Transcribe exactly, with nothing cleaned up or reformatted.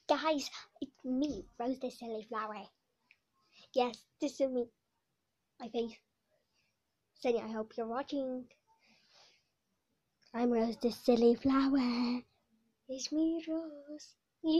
Guys, it's me, Rose the Silly Flower. Yes, this is me. My face. Sunny, I hope you're watching. I'm Rose the Silly Flower. It's me, Rose.